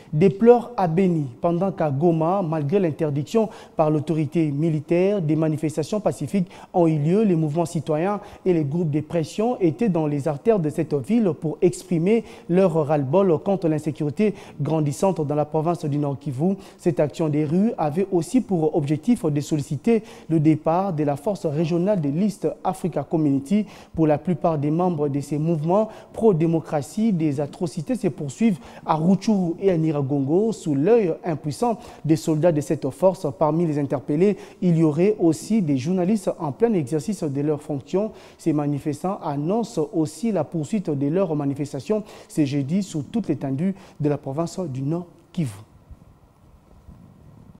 déplore à Beni, pendant qu'à Goma, malgré l'interdiction par l'autorité militaire, des manifestations pacifiques ont eu lieu. Les mouvements citoyens et les groupes de pression étaient dans les artères de cette ville pour exprimer leur ras-le-bol contre l'insécurité grandissante dans la province du Nord Kivu. Cette action des rues avait aussi pour objectif de solliciter le départ de la force régionale de l'East Africa Community. Pour la plupart des membres de ces mouvements pro-démocratie, des atrocités se poursuivent à Rutshuru et à Nyiragongo sous l'œil impuissant des soldats de cette force. Parmi les interpellés, il y aurait aussi des journalistes en plein exercice de leurs fonctions. Ces manifestants annoncent aussi la poursuite de leurs manifestations ce jeudi sur toute l'étendue de la province du Nord Kivu.